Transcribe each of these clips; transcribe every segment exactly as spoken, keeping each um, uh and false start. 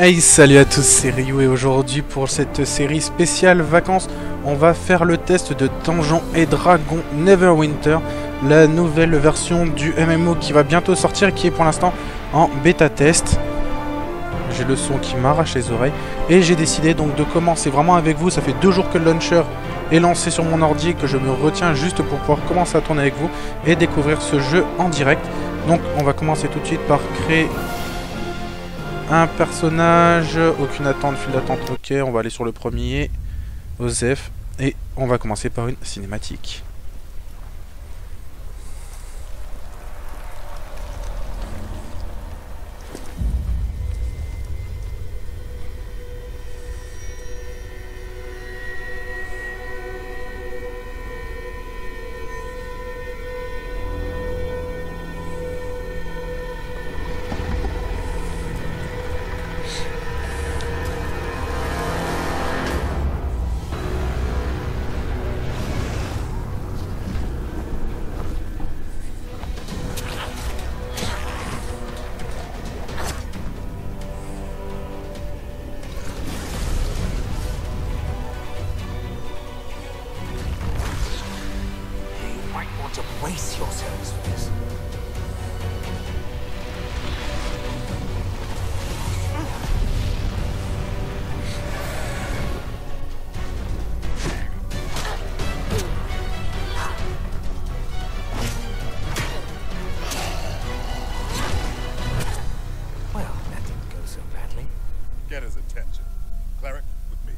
Hey, salut à tous, c'est Ryu et aujourd'hui pour cette série spéciale vacances, on va faire le test de Donjons et Dragons Neverwinter, la nouvelle version du M M O qui va bientôt sortir et qui est pour l'instant en bêta test. J'ai le son qui m'arrache les oreilles et j'ai décidé donc de commencer vraiment avec vous. Ça fait deux jours que le launcher est lancé sur mon ordi et que je me retiens juste pour pouvoir commencer à tourner avec vous et découvrir ce jeu en direct. Donc on va commencer tout de suite par créer un personnage, aucune attente, file d'attente, ok, on va aller sur le premier, Osef, et on va commencer par une cinématique. To brace yourselves for this. Well, that didn't go so badly. Get his attention. Cleric, with me.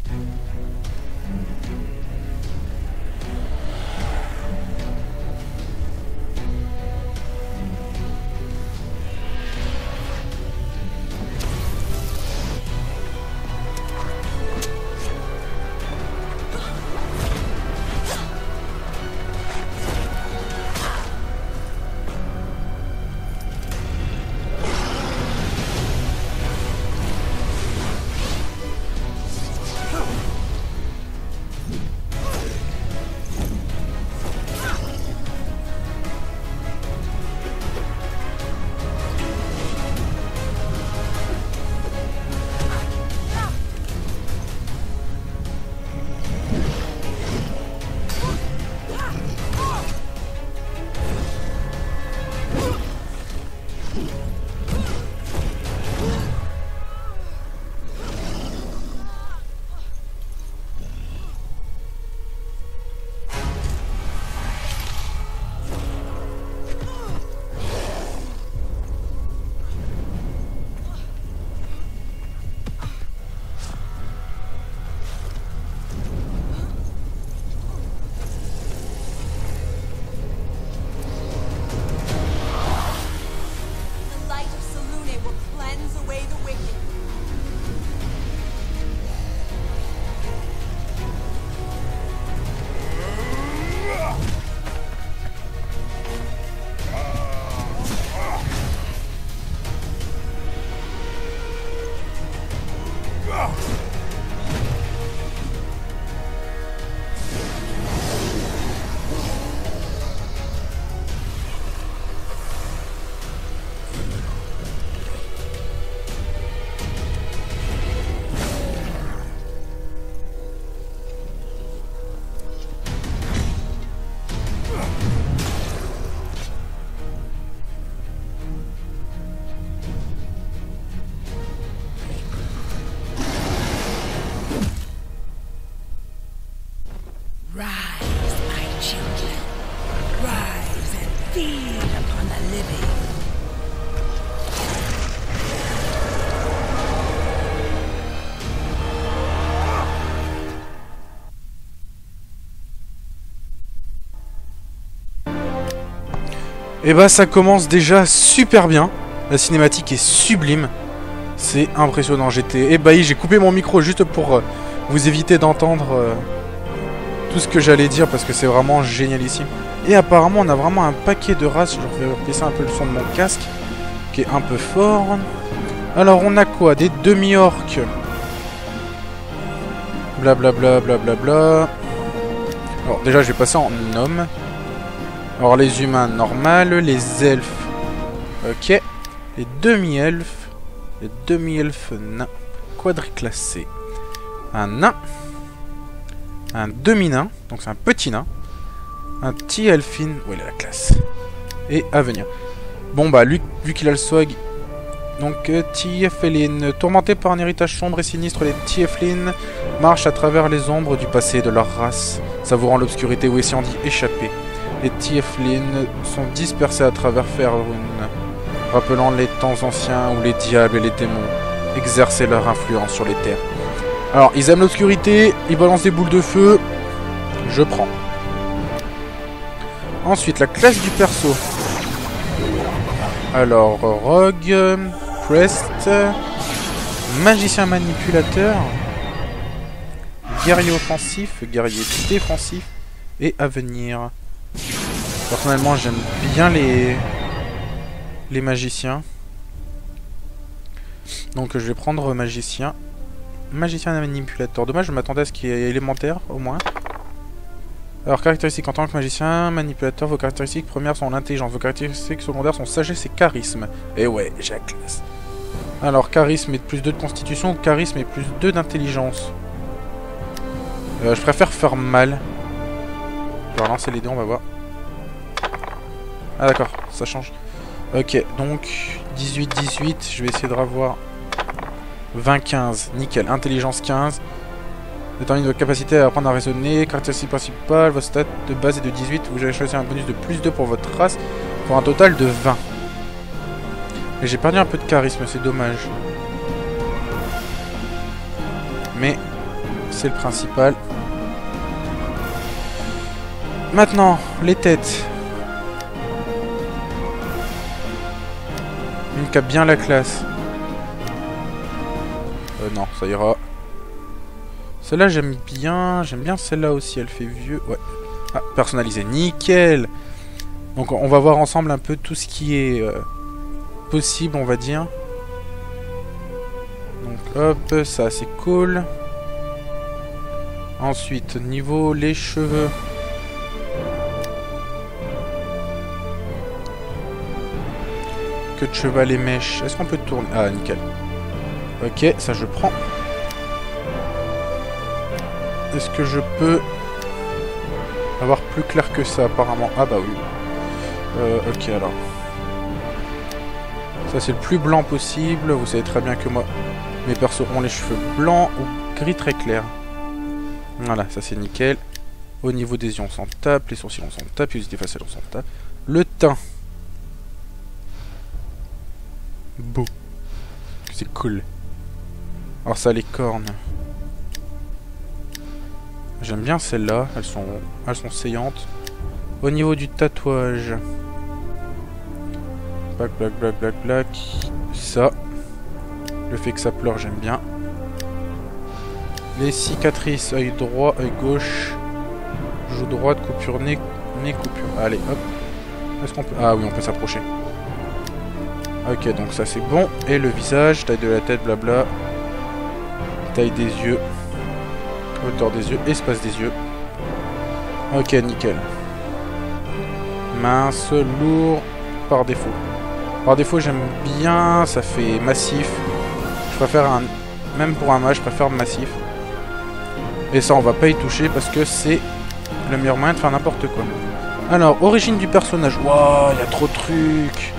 Et bah ça commence déjà super bien, la cinématique est sublime, c'est impressionnant, j'étais ébahi, j'ai coupé mon micro juste pour euh, vous éviter d'entendre euh, tout ce que j'allais dire parce que c'est vraiment génialissime. Et apparemment on a vraiment un paquet de races, je vais baisser un peu le son de mon casque, qui est un peu fort. Alors on a quoi? Des demi-orques, blablabla, blablabla. Alors déjà je vais passer en homme. Alors les humains normal, les elfes, ok, les demi-elfes, Le demi-elfe nain quadriclassé. Un nain. Un demi-nain. Donc c'est un petit nain. Un petit elfine. Ouais, il a la classe. Et à venir. Bon bah, lui, vu qu'il a le swag. Donc euh, Tieflin. Tourmentés par un héritage sombre et sinistre, les Tieflin marchent à travers les ombres du passé de leur race, savourant l'obscurité ou essayant d'y échapper. Les Tieflin sont dispersés à travers Faerûn, rappelant les temps anciens où les diables et les démons exerçaient leur influence sur les terres. Alors, ils aiment l'obscurité, ils balancent des boules de feu, je prends. Ensuite, la classe du perso. Alors, Rogue, Prest, Magicien manipulateur, Guerrier offensif, Guerrier défensif et Avenir. Personnellement, j'aime bien les les magiciens. Donc, je vais prendre Magicien. Magicien manipulateur. Dommage, je m'attendais à ce qu'il y ait élémentaire, au moins. Alors, caractéristiques en tant que magicien, manipulateur, vos caractéristiques premières sont l'intelligence, vos caractéristiques secondaires sont sagesse et charisme. Et ouais, j'ai la classe. Alors, charisme et plus deux de constitution, charisme et plus deux d'intelligence. Euh, je préfère faire mal. Je vais relancer les deux, on va voir. Ah d'accord, ça change. Ok, donc dix-huit dix-huit, je vais essayer de revoir vingt quinze, nickel, intelligence quinze. Détermine votre capacité à apprendre à raisonner, caractéristique principale, votre stat de base est de dix-huit, vous avez choisi un bonus de plus deux pour votre race, pour un total de vingt. Et j'ai perdu un peu de charisme, c'est dommage. Mais c'est le principal. Maintenant, les têtes. Une qui a bien la classe. Euh, non, ça ira. Celle-là, j'aime bien. J'aime bien celle-là aussi, elle fait vieux. Ouais. Ah, personnalisé. Nickel. Donc, on va voir ensemble un peu tout ce qui est euh, possible, on va dire. Donc, hop, ça, c'est cool. Ensuite, niveau les cheveux. Que de cheval et mèche. Est-ce qu'on peut tourner? Ah, nickel. Ok, ça je prends. Est-ce que je peux avoir plus clair que ça apparemment? Ah bah oui. Euh, ok alors. Ça c'est le plus blanc possible. Vous savez très bien que moi, mes persos ont les cheveux blancs ou gris très clair. Voilà, ça c'est nickel. Au niveau des yeux on s'en tape. Les sourcils on s'en tape. Les idées faciales on s'en tape. Le teint. Beau. C'est cool. Alors ça, les cornes. J'aime bien celles-là. Elles sont, elles sont saillantes. Au niveau du tatouage. Black, black, black, black, black. Ça. Le fait que ça pleure, j'aime bien. Les cicatrices. Œil droit, œil gauche. Joue droite, coupure nez, nez, coupure. Allez, hop. Est-ce qu'on peut... Ah oui, on peut s'approcher. Ok, donc ça c'est bon. Et le visage, taille de la tête, blabla. Taille des yeux. Hauteur des yeux, espace des yeux. Ok, nickel. Mince, lourd, par défaut. Par défaut, j'aime bien, ça fait massif. Je préfère un... Même pour un mage, je préfère massif. Et ça, on va pas y toucher parce que c'est le meilleur moyen de faire n'importe quoi. Alors, origine du personnage. Waouh, il y a trop de trucs.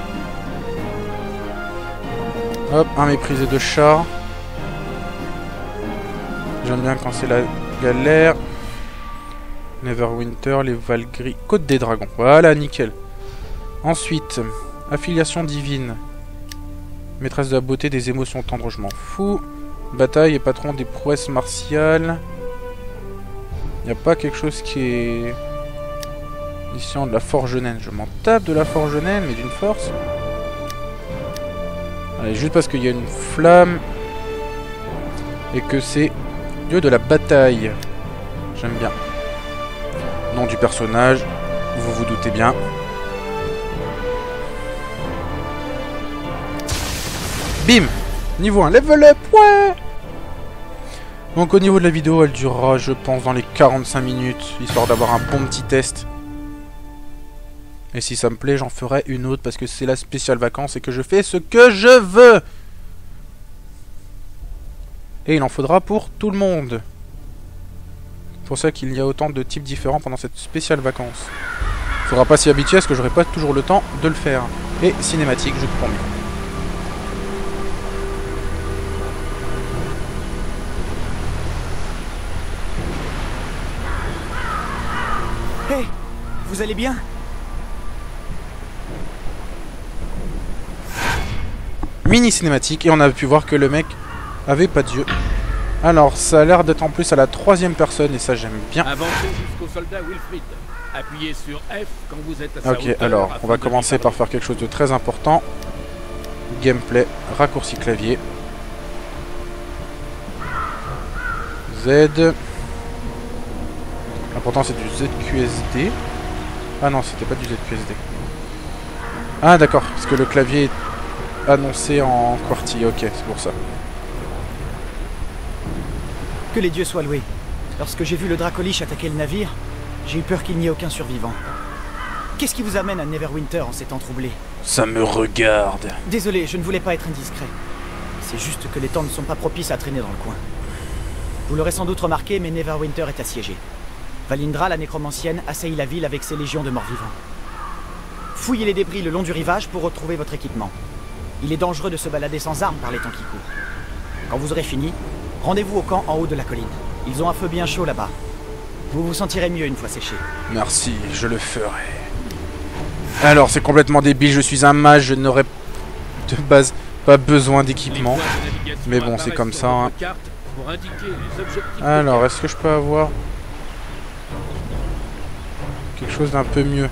Hop, un méprisé de char. J'aime bien quand c'est la galère. Neverwinter, les Valkyries. Côte des dragons. Voilà, nickel. Ensuite, affiliation divine. Maîtresse de la beauté, des émotions tendres, je m'en fous. Bataille et patron des prouesses martiales. Il n'y a pas quelque chose qui est... Ici, de la forge naine. Je m'en tape de la forge naine, mais d'une force. Allez, juste parce qu'il y a une flamme et que c'est dieu de la bataille. J'aime bien. Nom du personnage, vous vous doutez bien. Bim! Niveau un, level up, ouais! Donc au niveau de la vidéo, elle durera, je pense, dans les quarante-cinq minutes, histoire d'avoir un bon petit test. Et si ça me plaît, j'en ferai une autre parce que c'est la spéciale vacances et que je fais ce que je veux. Et il en faudra pour tout le monde. C'est pour ça qu'il y a autant de types différents pendant cette spéciale vacances. Faudra pas s'y habituer parce que j'aurai pas toujours le temps de le faire. Et cinématique, je comprends mieux. Hey, vous allez bien? Mini cinématique et on a pu voir que le mec avait pas d'yeux. Alors ça a l'air d'être en plus à la troisième personne et ça j'aime bien. Avancez jusqu'au soldat Wilfrid. Appuyez sur F quand vous êtes à sa Ok, hauteur alors afin on va de commencer par faire quelque chose de très important. Gameplay, raccourci clavier. Z. L'important c'est du Z Q S D. Ah non, c'était pas du Z Q S D. Ah d'accord, parce que le clavier est annoncé en QWERTY, ok, c'est pour ça. Que les dieux soient loués. Lorsque j'ai vu le Dracolich attaquer le navire, j'ai eu peur qu'il n'y ait aucun survivant. Qu'est-ce qui vous amène à Neverwinter en ces temps troublés? Ça me regarde. Désolé, je ne voulais pas être indiscret. C'est juste que les temps ne sont pas propices à traîner dans le coin. Vous l'aurez sans doute remarqué, mais Neverwinter est assiégé. Valindra, la nécromancienne, assaillit la ville avec ses légions de morts-vivants. Fouillez les débris le long du rivage pour retrouver votre équipement. Il est dangereux de se balader sans armes par les temps qui courent. Quand vous aurez fini, rendez-vous au camp en haut de la colline. Ils ont un feu bien chaud là-bas. Vous vous sentirez mieux une fois séché. Merci, je le ferai. Alors, c'est complètement débile, je suis un mage, je n'aurais de base pas besoin d'équipement. Mais bon, c'est comme ça. Hein. Alors, est-ce que je peux avoir quelque chose d'un peu mieux?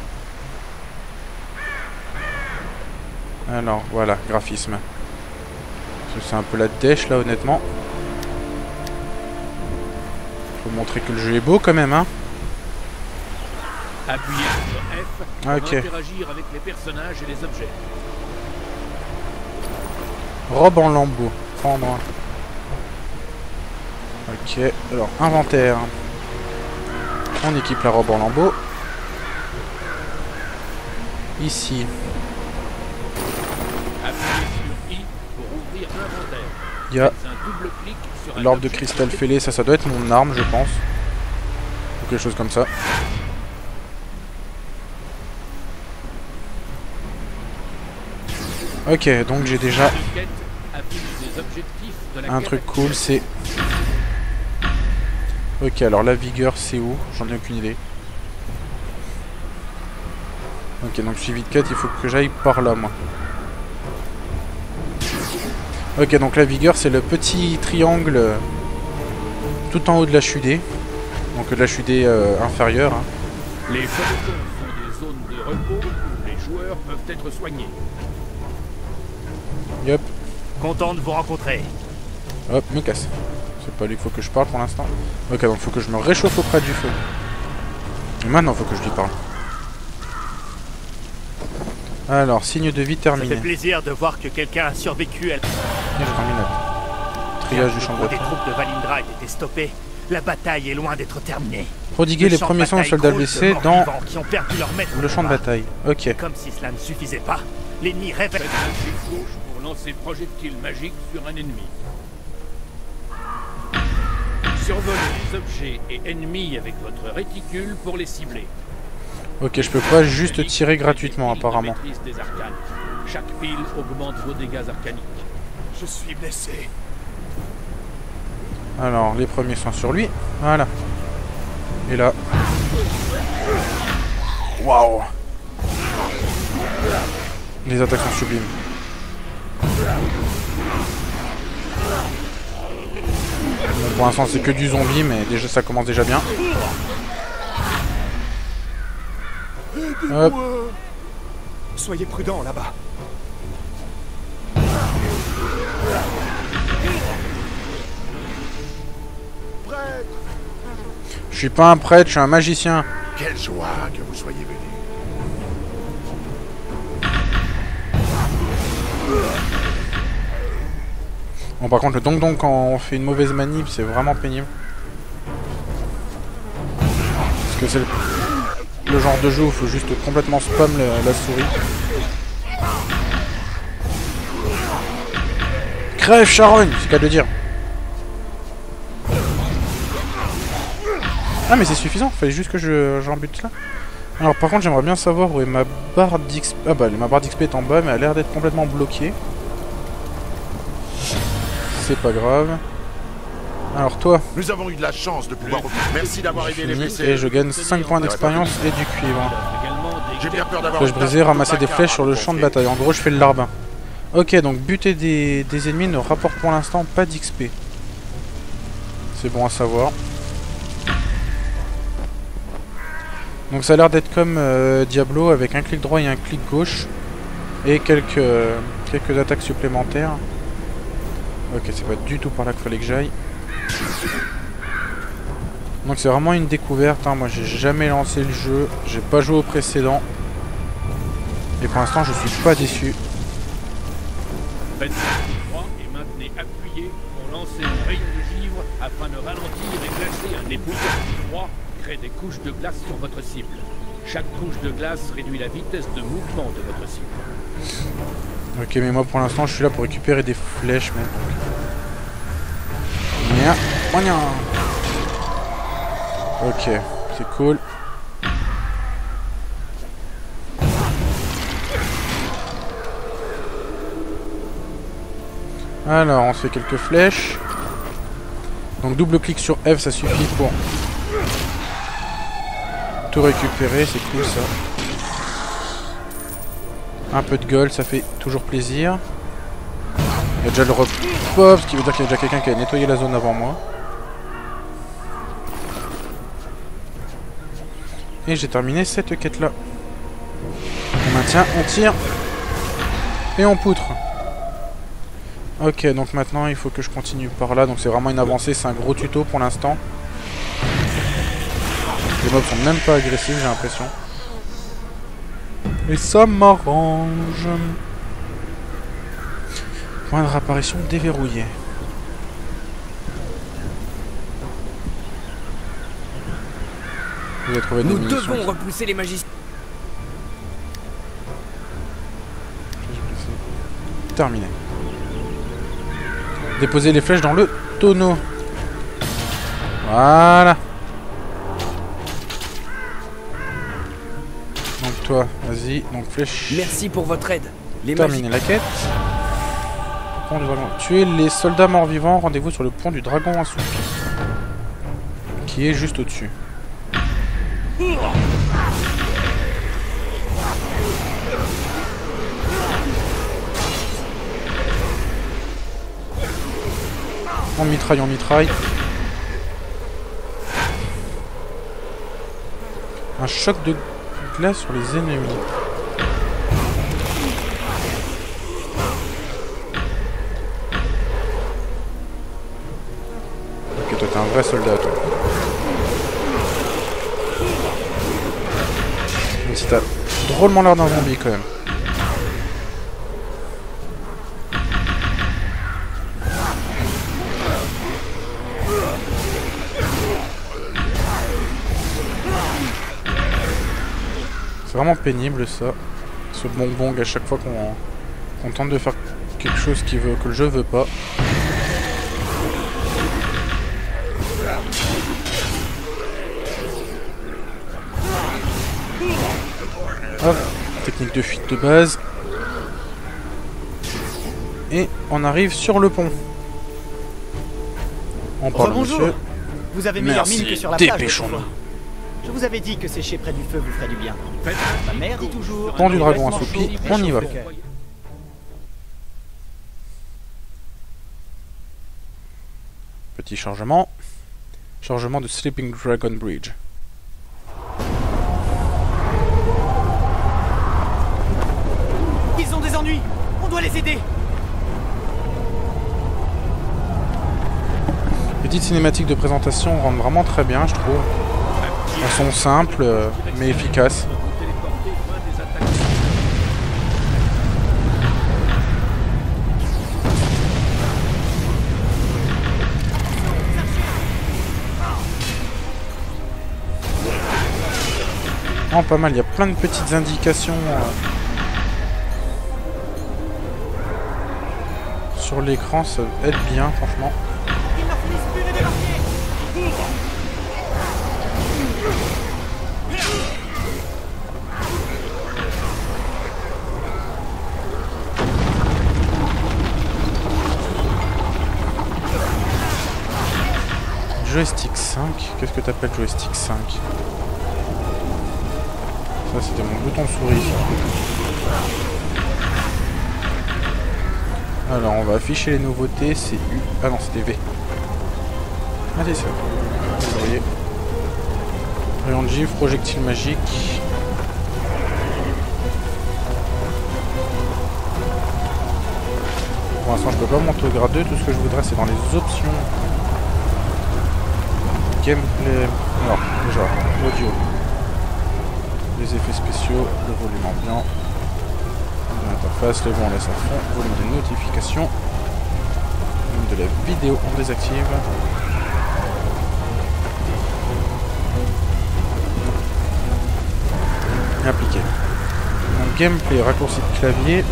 Alors, voilà, graphisme. C'est un peu la dèche, là, honnêtement. Faut montrer que le jeu est beau, quand même, hein. Appuyez sur F pour Ok. interagir avec les personnages et les objets. Robe en lambeaux. Prendre. Ok, alors, inventaire. On équipe la robe en lambeaux. Ici. Appuyez sur I pour ouvrir l'inventaire. Il y a Faites un double clic sur un l'orbe de objet cristal à fêlé, ça, ça doit être mon arme, je pense. Ou quelque chose comme ça. Ok, donc j'ai déjà Quête affiche les objectifs de la un quête truc cool, c'est... Ok, alors la vigueur, c'est où? J'en ai aucune idée. Ok, donc suivi de quête, il faut que j'aille par là, moi. Ok, donc la vigueur, c'est le petit triangle euh, tout en haut de la chudée. Donc de la chudée euh, inférieure. Hein. Les pelotons sont des zones de repos où les joueurs peuvent être soignés. Yep. Content de vous rencontrer. Hop, me casse. C'est pas lui qu'il faut que je parle pour l'instant. Ok, donc il faut que je me réchauffe auprès du feu. Et maintenant, il faut que je lui parle. Alors, signe de vie Ça terminé. fait plaisir de voir que quelqu'un a survécu à... Et je termine là. Triage du champ de Quand des bataille. troupes de Valindra aient été stoppées, la bataille est loin d'être terminée. Prodiguer Le les champ de premiers soins aux bataille soldats grouille de blessés morts dans vivants qui ont perdu leur maître le champ de combat. bataille. Ok. Comme si cela ne suffisait pas, l'ennemi révèle... Faites un clic gauche pour lancer projectile magique sur un ennemi. Survolez les objets et ennemis avec votre réticule pour les cibler. Ok, je peux pas juste tirer gratuitement, Piles de apparemment. maîtrise des arcanes. Chaque pile augmente vos dégâts arcaniques. Je suis blessé. Alors, les premiers sont sur lui. Voilà. Et là. Waouh. Les attaques sont sublimes. Bon, pour l'instant, c'est que du zombie, mais déjà, ça commence déjà bien. Hop. Soyez prudents là-bas. Prêtre, Je suis pas un prêtre, je suis un magicien. quelle joie que vous soyez venus. Bon, par contre, le donk-donk, quand on fait une mauvaise manip, c'est vraiment pénible. Parce que c'est le... le genre de jeu où il faut juste complètement spam le- la souris. Crève, Charogne, c'est qu'à le dire. Ah mais c'est suffisant, fallait juste que je j'en bute là. Alors par contre j'aimerais bien savoir où est ma barre d'X P. Ah bah ma barre d'X P est en bas mais elle a l'air d'être complètement bloquée. C'est pas grave. Alors toi, Nous avons eu de la chance de pouvoir... Merci d'avoir aidé les blessés. et je gagne cinq points d'expérience et du cuivre. J'ai bien peur d'avoir... Flèche brisée, ramasser des flèches sur le champ de bataille. En gros je fais le larbin. Ok donc buter des, des ennemis ne rapporte pour l'instant pas d'X P. C'est bon à savoir. Donc ça a l'air d'être comme euh, Diablo avec un clic droit et un clic gauche. Et quelques, euh, quelques attaques supplémentaires. Ok, c'est pas du tout par là qu'il fallait que j'aille. Donc c'est vraiment une découverte, hein. Moi j'ai jamais lancé le jeu, j'ai pas joué au précédent. Et pour l'instant je suis pas déçu. Faites droit et maintenez appuyé pour lancer un rayon de givre afin de ralentir et glacer un ébouilleur froid, crée des couches de glace sur votre cible. Chaque couche de glace réduit la vitesse de mouvement de votre cible. Ok mais moi pour l'instant je suis là pour récupérer des flèches mais... Nya, nya. Ok, c'est cool. Alors on se fait quelques flèches. Donc double clic sur F ça suffit pour tout récupérer, c'est cool ça. Un peu de gold, ça fait toujours plaisir. Il y a déjà le repop, ce qui veut dire qu'il y a déjà quelqu'un qui a nettoyé la zone avant moi. Et j'ai terminé cette quête là. On maintient, on tire. Et on poutre. Ok, donc maintenant il faut que je continue par là. Donc c'est vraiment une avancée, c'est un gros tuto pour l'instant. Les mobs sont même pas agressifs, j'ai l'impression. Et ça m'arrange. Point de réapparition déverrouillé. Vous avez trouvé des Nous munitions. devons repousser les magiciens. Terminé. Déposer les flèches dans le tonneau. Voilà. Donc toi, vas-y. Donc flèche. Merci pour votre aide. Les Terminer la quête. Pont du dragon. Tuer les soldats morts-vivants. Rendez-vous sur le pont du dragon assoupi. Qui est juste au-dessus. On mitraille, on mitraille. Un choc de glace sur les ennemis. Ok, toi t'es un vrai soldat, toi. Même si t'as drôlement l'air d'un zombie quand même. C'est vraiment pénible ça, ce bonbon à chaque fois qu'on qu'on tente de faire quelque chose qui veut, que le jeu veut pas. Hop, technique de fuite de base. Et on arrive sur le pont. On parle Rebonjour. monsieur. Vous avez meilleure Merci, mine que sur la plage. dépêchons-nous. autrefois. Je vous avais dit que sécher près du feu vous ferait du bien. Ma mère dit toujours. Pont du dragon Reste assoupi, chaud, on y va. réchauffe le cœur. Petit chargement. Chargement de Sleeping Dragon Bridge. Ils ont des ennuis. On doit les aider. Petite cinématique de présentation rend vraiment très bien, je trouve. Elles sont simples, euh, mais efficaces. Vous téléportez loin des attaques. Oh, pas mal, il y a plein de petites indications euh, sur l'écran, ça aide bien, franchement. Ils n'en finissent plus de débarquer. joystick cinq. Qu'est-ce que t'appelles joystick cinq? Ça, c'était mon bouton de souris. Alors, on va afficher les nouveautés. C'est U. Ah non, c'était V. Ah, c'est ça. Vous voyez. Rayon de givre, projectile magique. Pour l'instant, je peux pas monter au grade deux. Tout ce que je voudrais, c'est dans les options. Gameplay. Alors, déjà, audio. Les effets spéciaux, le volume ambiant. L'interface, le vent, on laisse à fond. Volume de notification. Volume de la vidéo, on désactive. Appliqué. Donc, gameplay, raccourci de clavier.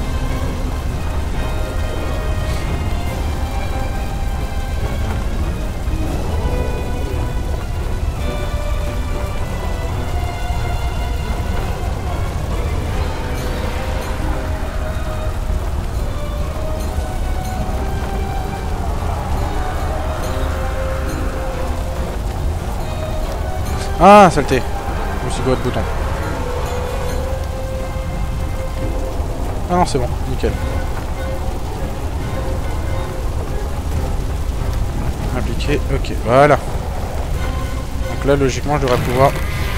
Ah, saleté. Je me suis gouré de bouton. Ah non, c'est bon, nickel. Appliquer, ok, voilà. Donc là, logiquement, je devrais pouvoir...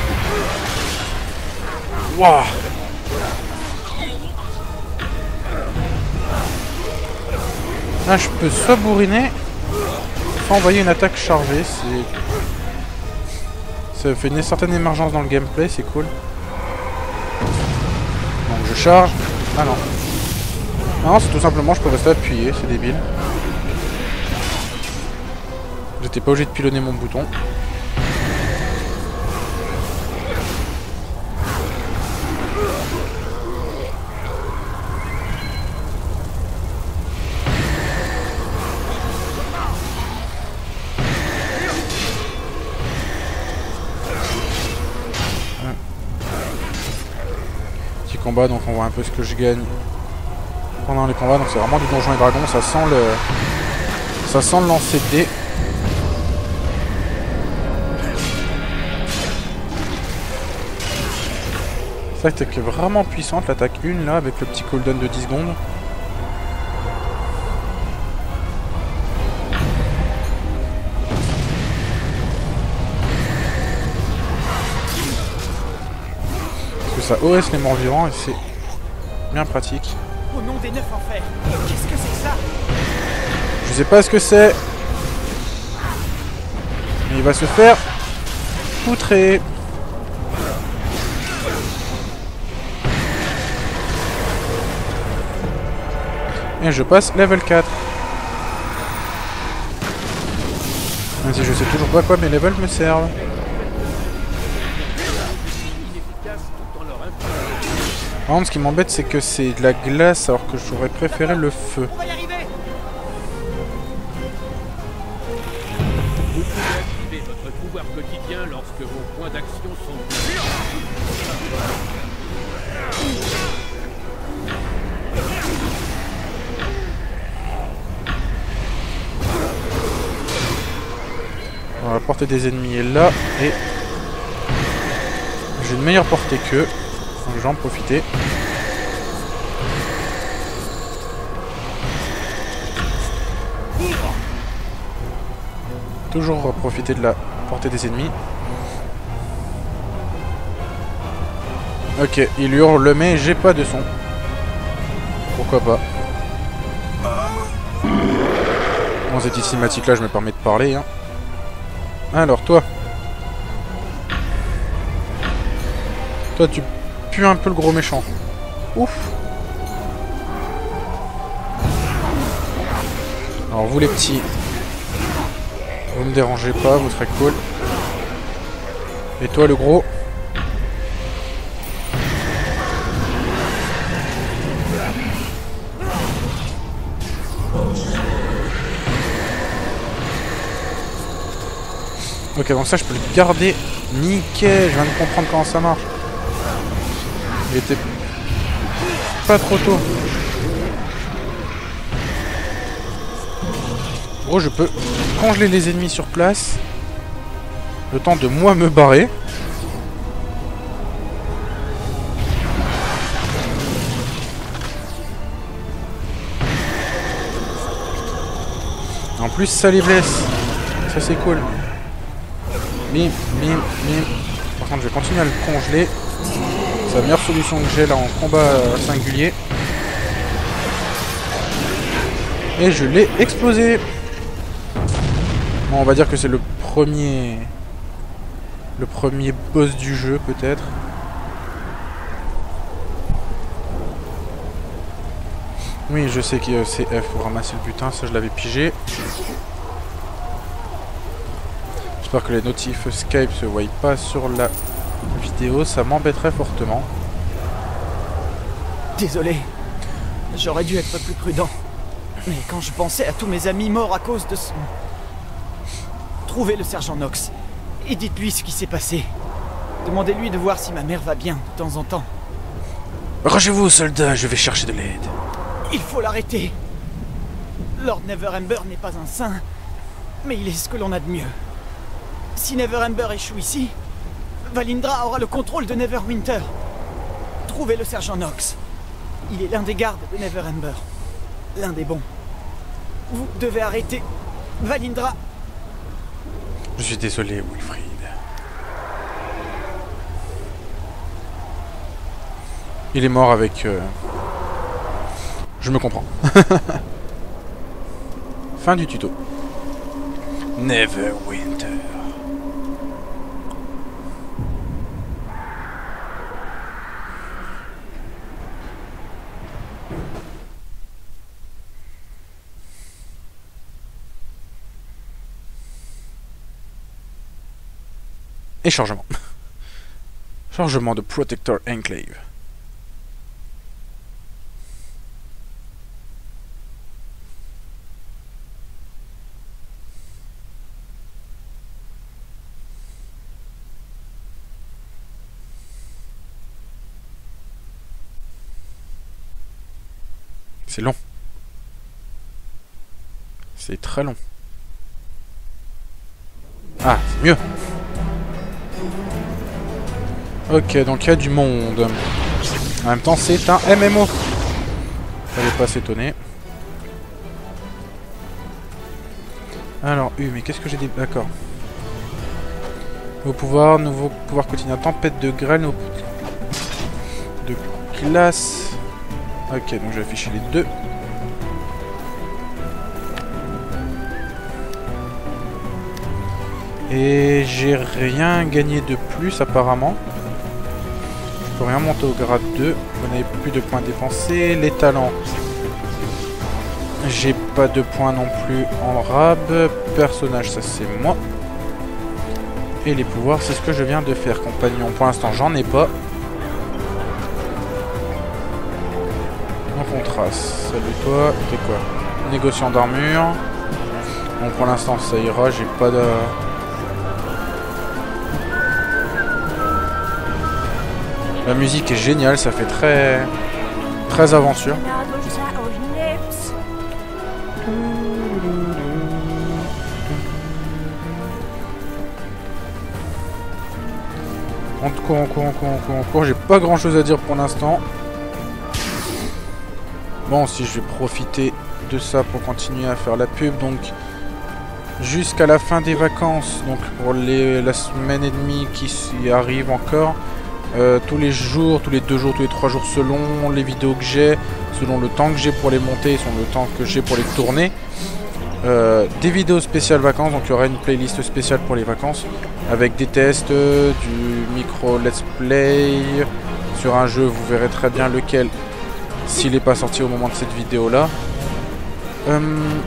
Wouah! Là, je peux soit bourriner, soit envoyer une attaque chargée, c'est... Ça fait une certaine émergence dans le gameplay, c'est cool. Donc je charge. Ah non. Non, c'est tout simplement, je peux rester appuyé, c'est débile. J'étais pas obligé de pilonner mon bouton. Combat, donc on voit un peu ce que je gagne pendant les combats. Donc c'est vraiment du Donjons et Dragons, ça sent le ça sent le lancer de dés. Cette attaque est vraiment puissante, l'attaque un là avec le petit cooldown de dix secondes. Ça O S les morts vivants et c'est bien pratique. Au nom des neuf enfers, qu'est-ce que c'est que ça? Je sais pas ce que c'est. Mais il va se faire poutrer. Et je passe level quatre. Même si je sais toujours pas quoi mes levels me servent. Par contre, ce qui m'embête, c'est que c'est de la glace, alors que j'aurais préféré le feu. On va y arriver. Vous pouvez activer votre pouvoir quotidien lorsque vos points d'action sont... On va porter des ennemis là, et j'ai une meilleure portée qu'eux. Donc je vais en profiter. Toujours profiter de la portée des ennemis. Ok, il hurle, mais j'ai pas de son. Pourquoi pas. Dans cette cinématique là, je me permets de parler. Hein. Alors toi. Toi tu... un peu le gros méchant. Ouf. Alors vous les petits, vous me dérangez pas, vous serez cool. Et toi le gros. Ok, donc ça je peux le garder. Nickel, je viens de comprendre comment ça marche. Il était pas trop tôt. Gros, je peux congeler les ennemis sur place. Le temps de moi me barrer. En plus, ça les blesse. Ça, c'est cool. Bim, bim, bim. Par contre, je vais continuer à le congeler. C'est la meilleure solution que j'ai là en combat singulier. Et je l'ai explosé. Bon, on va dire que c'est le premier... Le premier boss du jeu, peut-être. Oui, je sais que c'est F pour ramasser le butin, ça je l'avais pigé. J'espère que les notifs Skype se voient pas sur la vidéo, ça m'embêterait fortement. Désolé, j'aurais dû être plus prudent. Mais quand je pensais à tous mes amis morts à cause de ce... Trouvez le sergent Knox et dites-lui ce qui s'est passé. Demandez-lui de voir si ma mère va bien de temps en temps. Rangez-vous, soldats, je vais chercher de l'aide. Il faut l'arrêter. Lord Neverember n'est pas un saint, mais il est ce que l'on a de mieux. Si Neverember échoue ici, Valindra aura le contrôle de Neverwinter. Trouvez le sergent Knox. Il est l'un des gardes de Neverember. L'un des bons. Vous devez arrêter Valindra. Je suis désolé, Wilfried. Il est mort avec... Euh... Je me comprends. Fin du tuto. Neverwinter. Et chargement. Chargement de Protector Enclave. C'est long. C'est très long. Ah, c'est mieux. Ok, donc il y a du monde. En même temps, c'est un M M O. Fallait pas s'étonner. Alors, U, mais qu'est-ce que j'ai dit? D'accord. Nouveau pouvoir, nouveau pouvoir quotidien. Tempête de grêle, nouveau... de classe. Ok, donc je vais afficher les deux. Et j'ai rien gagné de plus apparemment. Je peux rien monter au grade deux. Vous n'avez plus de points dépensés. Les talents. J'ai pas de points non plus en rab. Personnage, ça c'est moi. Et les pouvoirs, c'est ce que je viens de faire. Compagnon, pour l'instant j'en ai pas. Donc on trace. Salut toi, t'es quoi? Négociant d'armure. Bon pour l'instant ça ira, j'ai pas de... La musique est géniale, ça fait très... très aventure. On court, on court, on court, on court, on court. J'ai pas grand chose à dire pour l'instant. Bon, si je vais profiter de ça pour continuer à faire la pub, donc jusqu'à la fin des vacances, donc pour les, la semaine et demie qui s'y arrive encore, euh, tous les jours, tous les deux jours, tous les trois jours, selon les vidéos que j'ai, selon le temps que j'ai pour les monter, selon le temps que j'ai pour les tourner, euh, des vidéos spéciales vacances, donc il y aura une playlist spéciale pour les vacances, avec des tests, euh, du micro let's play, sur un jeu, vous verrez très bien lequel, s'il n'est pas sorti au moment de cette vidéo là. Euh,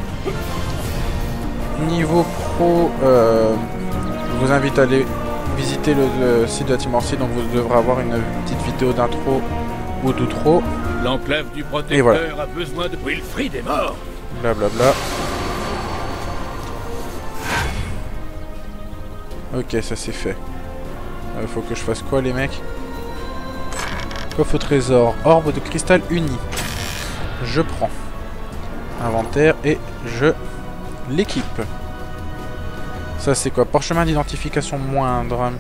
niveau pro, euh, je vous invite à aller visiter le, le site de la Team Orsi, donc vous devrez avoir une petite vidéo d'intro ou d'outro. L'enclave du protecteur Et voilà. a besoin de... Wilfried est mort. Blablabla. Ok, ça c'est fait. Euh, faut que je fasse quoi les mecs? Coffre au trésor, orbe de cristal uni. Je prends. Inventaire et je l'équipe. Ça c'est quoi? Parchemin d'identification moindre.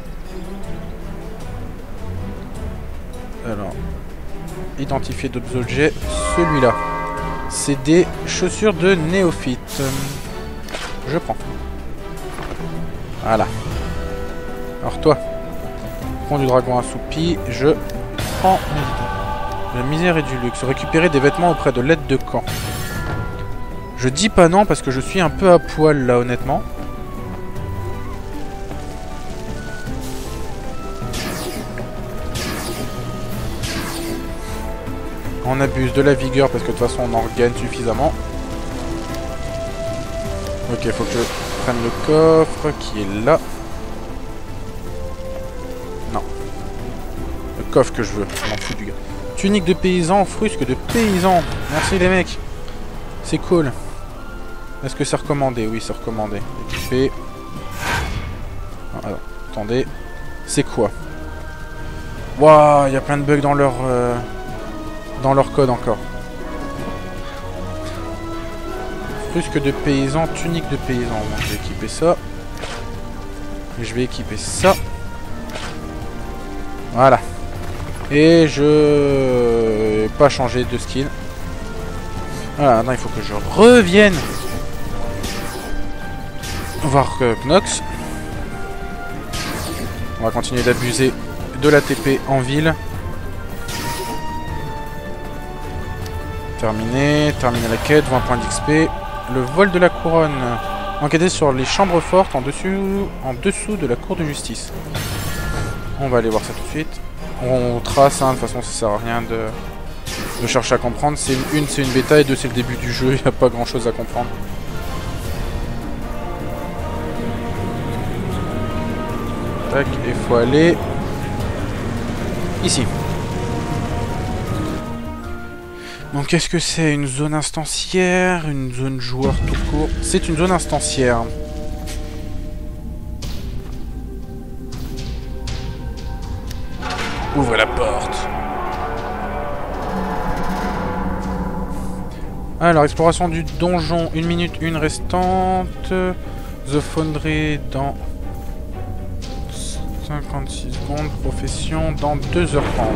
Alors, identifier d'autres objets. Celui-là. C'est des chaussures de néophyte. Je prends. Voilà. Alors toi, front du dragon assoupi, je prends la misère et du luxe. Récupérer des vêtements auprès de l'aide de camp. Je dis pas non parce que je suis un peu à poil là honnêtement. On abuse de la vigueur parce que de toute façon on en gagne suffisamment. Ok, faut que je prenne le coffre qui est là. Non. Le coffre que je veux, je m'en fous du gars. Tunique de paysan, frusque de paysan. Merci les mecs. C'est cool. Est-ce que c'est recommandé? Oui, c'est recommandé. Équipé. Ah, alors, attendez. C'est quoi? Waouh, il y a plein de bugs dans leur... Euh, dans leur code encore. Frusque de paysan, tunique de paysan. Bon, je vais équiper ça. Et je vais équiper ça. Voilà. Et je vais pas changer de skin. Voilà, maintenant il faut que je revienne voir euh, Knox. On va continuer d'abuser de l'A T P en ville. Terminé, terminé la quête, vingt points d'X P. Le vol de la couronne. Enquêter sur les chambres fortes en dessous, en dessous de la cour de justice. On va aller voir ça tout de suite. On trace, hein, de toute façon ça sert à rien de, de chercher à comprendre. C'est une, c'est une bêta et deux c'est le début du jeu, il n'y a pas grand chose à comprendre. Tac, il faut aller ici. Donc qu'est-ce que c'est? Une zone instancière? Une zone joueur tout court? C'est une zone instancière. Ouvre la porte. Alors, exploration du donjon. Une minute, une restante. The Foundry dans cinquante-six secondes. Profession dans deux heures trente.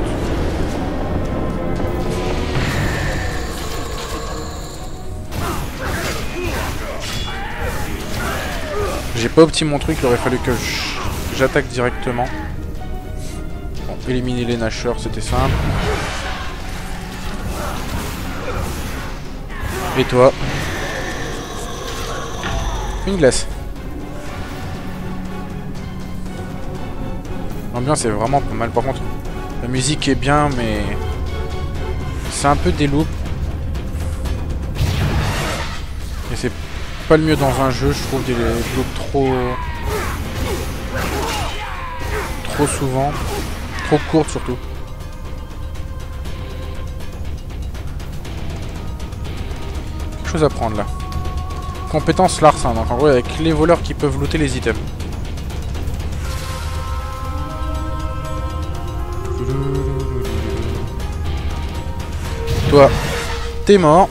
J'ai pas optimé mon truc, il aurait fallu que j'attaque directement. Bon, éliminer les nasheurs, c'était simple. Et toi? Une glace. L'ambiance est vraiment pas mal. Par contre, la musique est bien, mais c'est un peu des loops. Et c'est pas le mieux dans un jeu, je trouve, des loops trop... trop souvent. Trop courtes surtout. Quelque chose à prendre là. Compétence larcin, donc en gros avec les voleurs qui peuvent looter les items. Toi, t'es mort.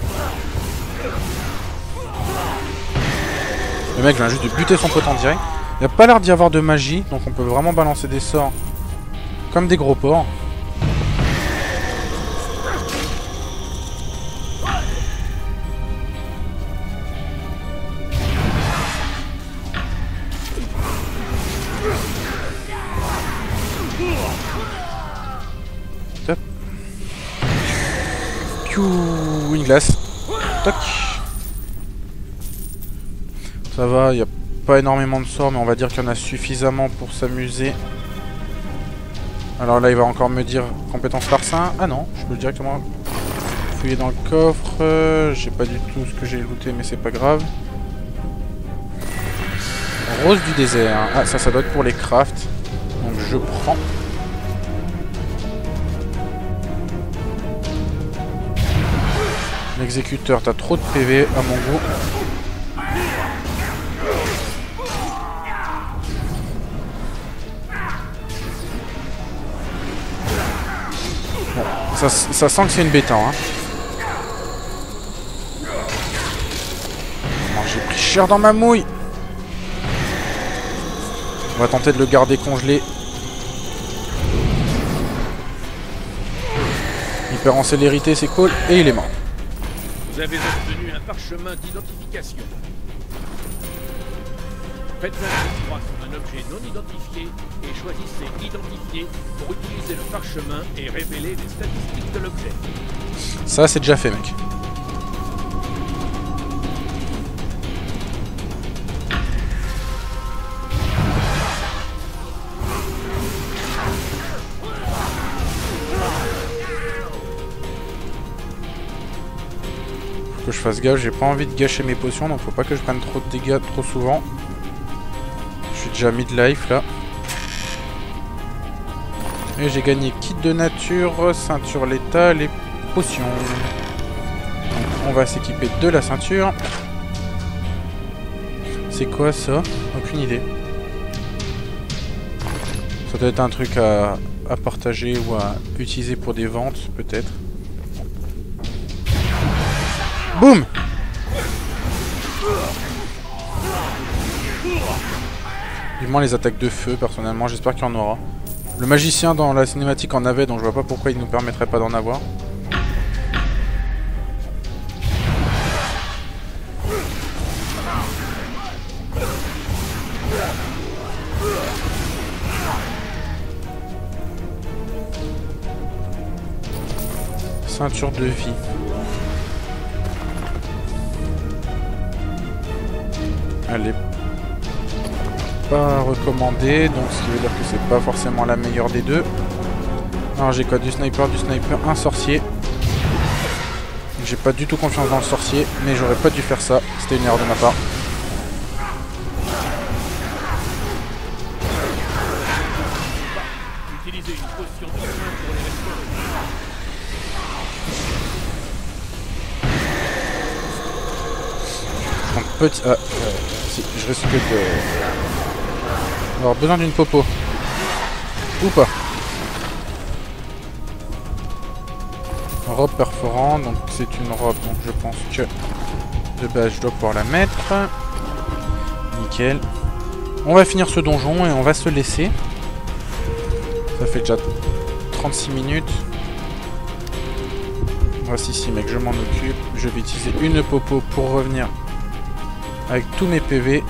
Le mec vient juste de buter son pote en direct. Il n'y a pas l'air d'y avoir de magie, donc on peut vraiment balancer des sorts comme des gros porcs. Top. Piou, une glace. Toc. Ça va, il n'y a pas énormément de sorts, mais on va dire qu'il y en a suffisamment pour s'amuser. Alors là, il va encore me dire compétence larcin. Ah non, je peux directement fouiller dans le coffre. Euh, j'ai pas du tout ce que j'ai looté, mais c'est pas grave. Rose du désert. Ah, ça, ça doit être pour les crafts. Donc je prends. L'exécuteur, t'as trop de P V à mon goût. Ça, ça sent que c'est une bêta, hein. Oh, j'ai pris cher dans ma mouille. On va tenter de le garder congelé. Hyper en célérité, c'est cool. Et il est mort. Vous avez obtenu un parchemin d'identification. Faites un clic droit sur un objet non identifié et choisissez Identifier pour utiliser le parchemin et révéler les statistiques de l'objet. Ça, c'est déjà fait, mec. Faut que je fasse gaffe, j'ai pas envie de gâcher mes potions, donc faut pas que je prenne trop de dégâts trop souvent. Je suis déjà mid-life là. Et j'ai gagné kit de nature, ceinture létale et potions. Donc on va s'équiper de la ceinture. C'est quoi ça? Aucune idée. Ça doit être un truc à, à partager ou à utiliser pour des ventes, peut-être. Boum! Vivement les attaques de feu, personnellement, j'espère qu'il y en aura. Le magicien dans la cinématique en avait, donc je vois pas pourquoi il nous permettrait pas d'en avoir. Ceinture de vie. Elle est pas recommandée, donc ce qui veut dire que c'est pas forcément la meilleure des deux. Alors j'ai quoi? Du sniper, du sniper, un sorcier. J'ai pas du tout confiance dans le sorcier, mais j'aurais pas dû faire ça. C'était une erreur de ma part. Utilisez une potion de soin pour les restaurer. Donc petit... Ah, euh, si, je risque de... avoir besoin d'une popo. Ou pas. Robe perforante, donc c'est une robe, donc je pense que de base je dois pouvoir la mettre. Nickel. On va finir ce donjon et on va se laisser. Ça fait déjà trente-six minutes. Voici ici mec, je m'en occupe. Je vais utiliser une popo pour revenir avec tous mes P V.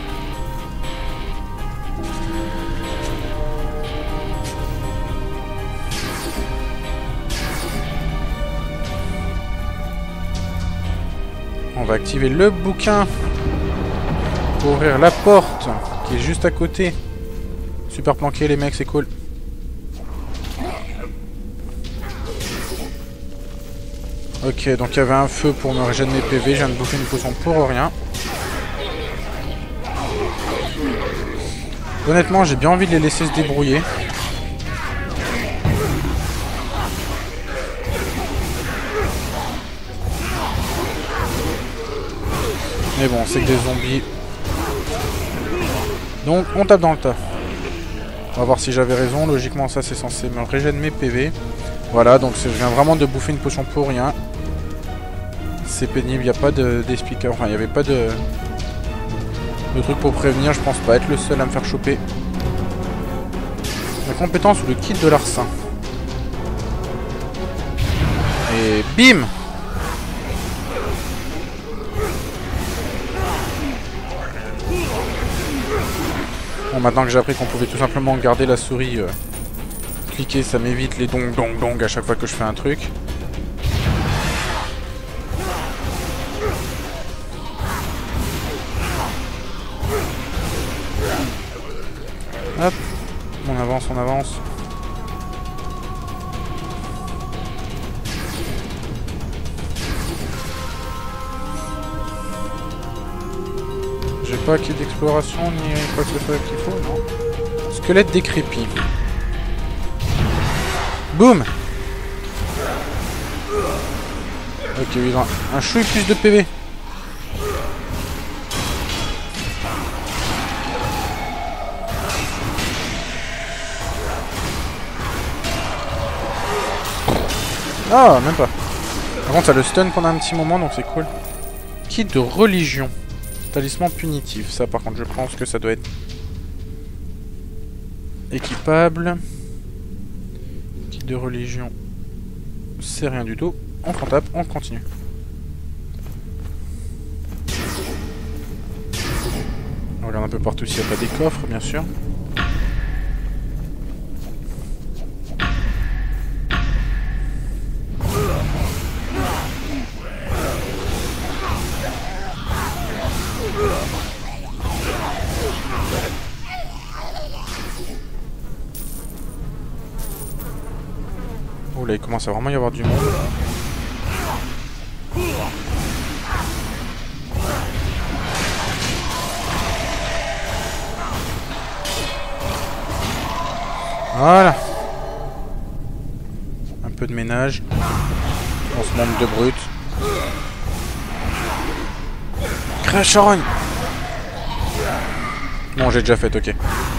On va activer le bouquin pour ouvrir la porte qui est juste à côté. Super planqué les mecs, c'est cool. Ok, donc il y avait un feu pour me régénérer mes P V. Je viens de bouffer une potion pour rien. Honnêtement, j'ai bien envie de les laisser se débrouiller. Mais bon, c'est que des zombies. Donc, on tape dans le tas. On va voir si j'avais raison. Logiquement, ça, c'est censé me régénérer mes P V. Voilà, donc je viens vraiment de bouffer une potion pour rien. C'est pénible, il n'y a pas d'explication. Enfin, il n'y avait pas de... de truc pour prévenir. Je pense pas être le seul à me faire choper. La compétence ou le kit de larcin. Et bim! Bon, maintenant que j'ai appris qu'on pouvait tout simplement garder la souris, euh, cliquer, ça m'évite les dong dong dong à chaque fois que je fais un truc. Hop, on avance, on avance. J'ai pas kit d'exploration ni quoi que ce soit qu'il faut, non. Squelette décrépit. Boum. Ok, oui, un chouille plus de P V. Ah, même pas. Par contre, ça le stun pendant un petit moment, donc c'est cool. Kit de religion. Talisman punitif. Ça, par contre, je pense que ça doit être Équipable. Kit de religion. C'est rien du tout. On s'en tape, on continue. On regarde un peu partout s'il n'y a pas des coffres, bien sûr. Oh là, il commence à vraiment y avoir du monde. Voilà. Un peu de ménage. On se monte de brut. Crèche charogne. Bon, j'ai déjà fait, ok.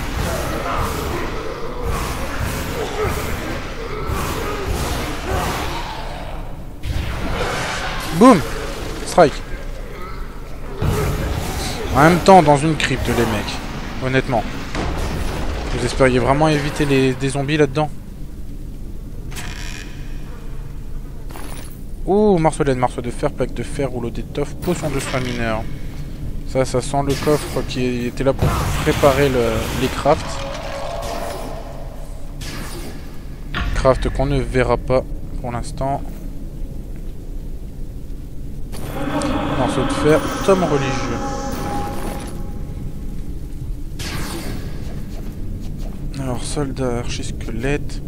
Boum. Strike. En même temps, dans une crypte, les mecs. Honnêtement. Vous espériez vraiment éviter les, des zombies là-dedans? Ouh, morceau d'aide, morceau de fer, plaque de fer, rouleau d'étoffe, potion de soins mineurs. Ça, ça sent le coffre qui était là pour préparer le, les crafts. Craft qu'on ne verra pas pour l'instant. Morceau de fer, tome religieux. Alors, soldat, archi-squelette.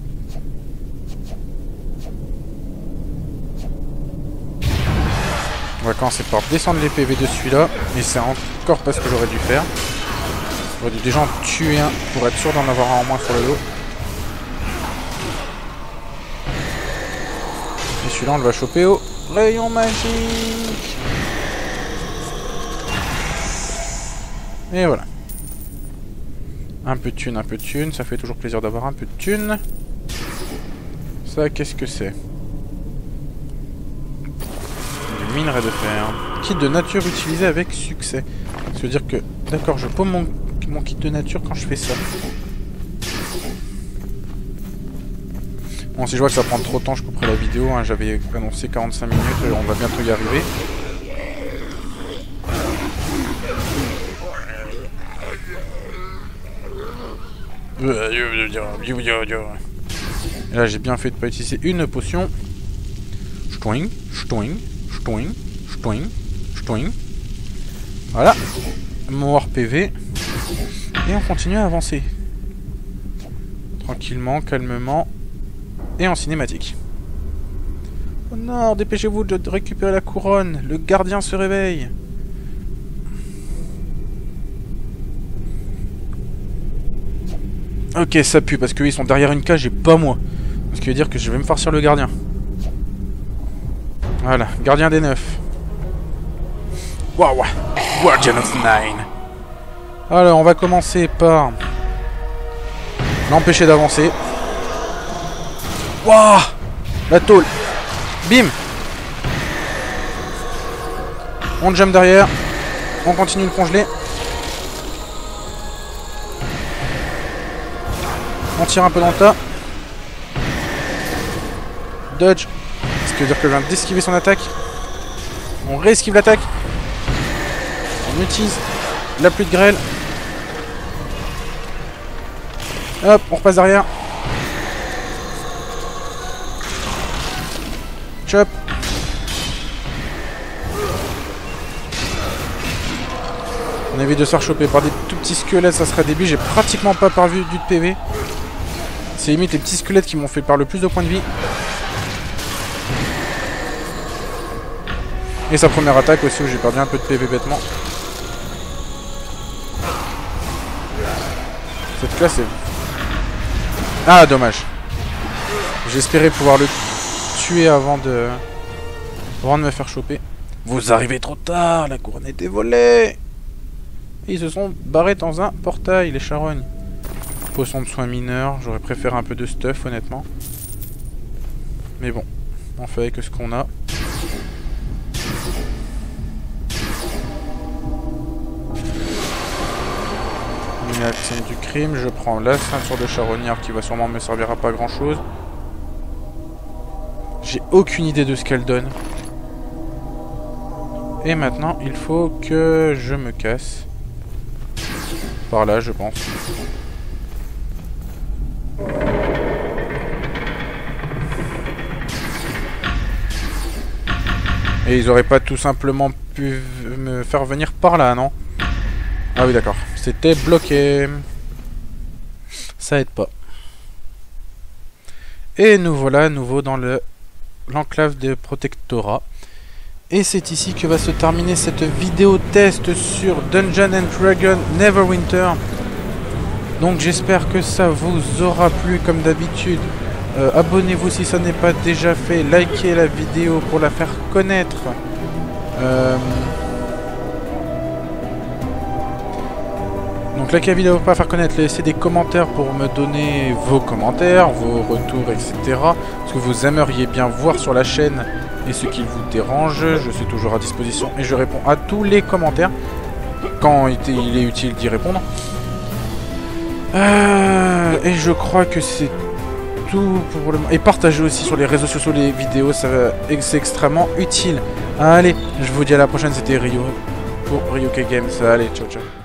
On va commencer par descendre les P V de celui-là. Et c'est encore pas ce que j'aurais dû faire. J'aurais dû déjà en tuer un pour être sûr d'en avoir un en moins sur le dos. Et celui-là, on le va choper au rayon magique. Et voilà. Un peu de thune, un peu de thune. Ça fait toujours plaisir d'avoir un peu de thune. Ça, qu'est-ce que c'est? Du minerai de fer. Kit de nature utilisé avec succès. Ça veut dire que... D'accord, je paume mon, mon kit de nature quand je fais ça. Bon, si je vois que ça prend trop de temps, je couperai la vidéo. Hein. J'avais annoncé quarante-cinq minutes. On va bientôt y arriver. Et là j'ai bien fait de pas utiliser une potion. Ch'toing, ch'toing, ch'toing, ch'toing, ch'toing. Voilà. Mort P V. Et on continue à avancer. Tranquillement, calmement. Et en cinématique. Oh non, dépêchez-vous de récupérer la couronne. Le gardien se réveille. Ok, ça pue parce qu'ils sont derrière une cage et pas moi. Ce qui veut dire que je vais me farcir le gardien. Voilà, gardien des neuf. Waouh, Guardian of Nine. Alors, on va commencer par l'empêcher d'avancer. Waouh, la tôle. Bim. On jump derrière. On continue de congeler. On tire un peu dans le tas. Dodge. Ce qui veut dire que je viens d'esquiver son attaque. On réesquive l'attaque. On utilise la pluie de grêle. Hop, on repasse derrière. Chop. On évite de se faire choper par des tout petits squelettes, ça serait débile. J'ai pratiquement pas perdu du P V. C'est limite les petits squelettes qui m'ont fait perdre le plus de points de vie. Et sa première attaque aussi où j'ai perdu un peu de P V bêtement. Cette classe est... Ah, dommage. J'espérais pouvoir le tuer avant de... avant de me faire choper. Vous arrivez trop tard, la couronne a été volée. Et ils se sont barrés dans un portail, les charognes. Potion de soins mineurs, j'aurais préféré un peu de stuff honnêtement. Mais bon, on fait avec ce qu'on a. La scène du crime, je prends la ceinture de charognard qui va sûrement me servir à pas grand chose. J'ai aucune idée de ce qu'elle donne. Et maintenant, il faut que je me casse. Par là, je pense. Et ils auraient pas tout simplement pu me faire venir par là, non? Ah oui, d'accord. C'était bloqué. Ça aide pas. Et nous voilà à nouveau dans le l'enclave de Protectorat. Et c'est ici que va se terminer cette vidéo test sur Dungeons and Dragons Neverwinter. Donc j'espère que ça vous aura plu comme d'habitude. Euh, Abonnez-vous si ça n'est pas déjà fait. Likez la vidéo pour la faire connaître. Euh... Donc likez la vidéo pour la faire connaître. Laissez des commentaires pour me donner vos commentaires, vos retours, et cetera. Ce que vous aimeriez bien voir sur la chaîne et ce qui vous dérange. Je suis toujours à disposition et je réponds à tous les commentaires quand il est utile d'y répondre. Euh... Et je crois que c'est tout pour le moment. Et partagez aussi sur les réseaux sociaux les vidéos, ça c'est extrêmement utile. Allez, je vous dis à la prochaine, c'était Rio pour Ryoke Games. Allez, ciao ciao.